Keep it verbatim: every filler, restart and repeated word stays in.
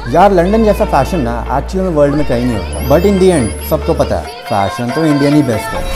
यार लंदन जैसा फैशन ना एक्चुअली में वर्ल्ड में कहीं नहीं होता, बट इन दी एंड सबको पता है फैशन तो इंडियन ही बेस्ट है।